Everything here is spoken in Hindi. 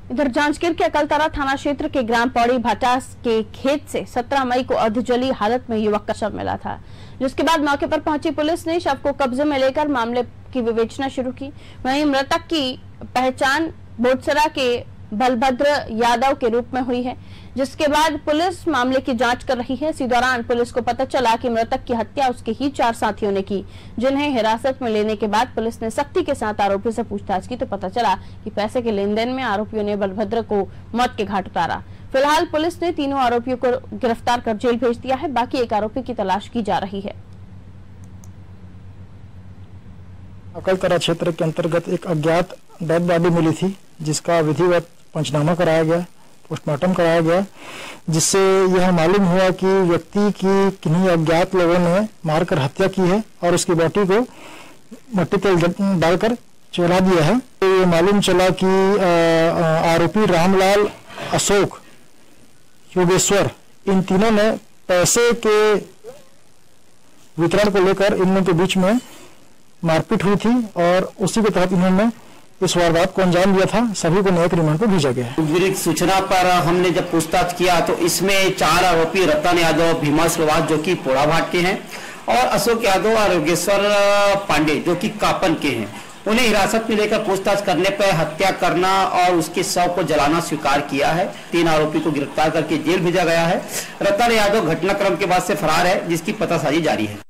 इधर जांजगीर के अकलतरा थाना क्षेत्र के ग्राम पौड़ी भटास के खेत से 17 मई को अर्धजली हालत में युवक का शव मिला था, जिसके बाद मौके पर पहुंची पुलिस ने शव को कब्जे में लेकर मामले की विवेचना शुरू की। वहीं मृतक की पहचान बोटसरा के बलभद्र यादव के रूप में हुई है, जिसके बाद पुलिस मामले की जांच कर रही है। इसी दौरान पुलिस को पता चला कि मृतक की हत्या उसके ही 4 साथियों ने की, जिन्हें हिरासत में लेने के बाद पुलिस ने सख्ती के साथ आरोपी से पूछताछ की तो पता चला कि पैसे के लेन देन में आरोपियों ने बलभद्र को मौत के घाट उतारा। फिलहाल पुलिस ने तीनों आरोपियों को गिरफ्तार कर जेल भेज दिया है। बाकी एक आरोपी की तलाश की जा रही है। अकलतरा क्षेत्र के अंतर्गत एक अज्ञात डेड बॉडी मिली थी, जिसका विधिवत पंचनामा कराया गया, पोस्टमार्टम कराया गया, जिससे यह मालूम हुआ कि व्यक्ति की किन्हीं अज्ञात लोगों ने मारकर हत्या की है और उसकी बॉडी को मट्टी तेल डालकर जला दिया है। तो ये मालूम चला कि आरोपी रामलाल, अशोक, योगेश्वर, इन तीनों ने पैसे के वितरण को लेकर इन लोगों के बीच में मारपीट हुई थी और उसी के तहत इन्होंने इस वारदात को अंजाम दिया था। सभी को न्यायिक रिमांड पर भेजा गया है। सूचना पर हमने जब पूछताछ किया तो इसमें 4 आरोपी रतन यादव, भीमा श्रीवास जो कि पोड़ाभाट के हैं और अशोक यादव और योगेश्वर पांडे जो कि कापन के हैं, उन्हें हिरासत में लेकर पूछताछ करने पर हत्या करना और उसके शव को जलाना स्वीकार किया है। 3 आरोपी को गिरफ्तार करके जेल भेजा गया है। रतन यादव घटनाक्रम के बाद से फरार है, जिसकी पतासाजी जारी है।